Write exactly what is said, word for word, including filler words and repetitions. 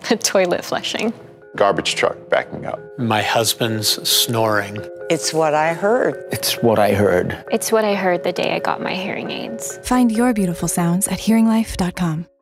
Toilet flushing. Garbage truck backing up. My husband's snoring. It's what I heard. It's what I heard. It's what I heard the day I got my hearing aids. Find your beautiful sounds at hearing life dot com.